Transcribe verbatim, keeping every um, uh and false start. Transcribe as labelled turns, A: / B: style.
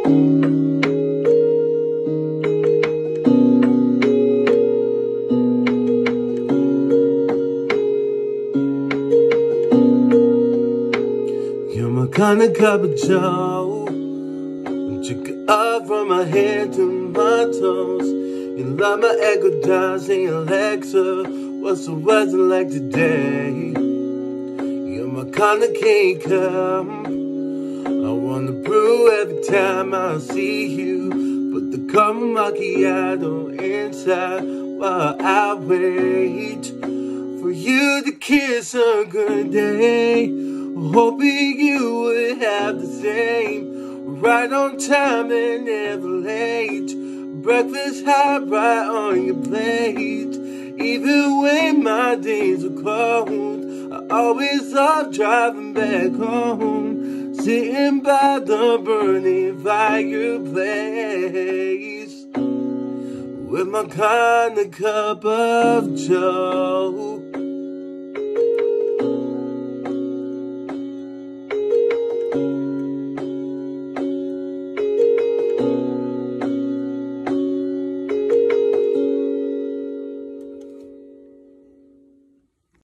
A: You're my kind of cup of joe. You get up from my head to my toes. You love my echo does and Alexa, what's the weather like today? You're my kind of can't come. I wanna brew every time I see you. Put the caramel macchiato inside while I wait for you to kiss a good day. Hoping you would have the same. Right on time and never late. Breakfast hot right on your plate. Even when my days are cold, I always love driving back home, sitting by the burning fireplace with my kind of cup of joe.